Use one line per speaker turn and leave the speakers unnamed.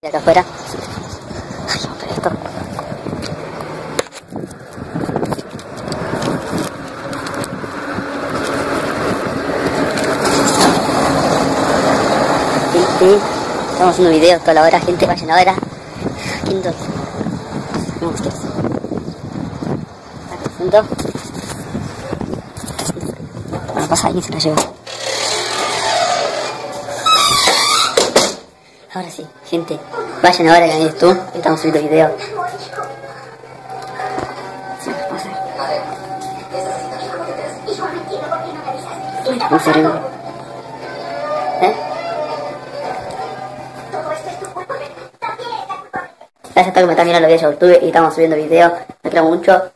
De acá afuera. Ay, vamos a ver esto. Gente, estamos haciendo videos toda la hora, gente, vayan ahora. Quinto. Me gusta eso. Acá bueno, pasa ahí, se la lleva. Ahora sí, gente, vayan ahora que en YouTube estamos subiendo videos. Sí, pasa. ¿Cómo se ríe? Gracias a todos que me están viendo los videos de YouTube y estamos subiendo videos. Me quiero mucho.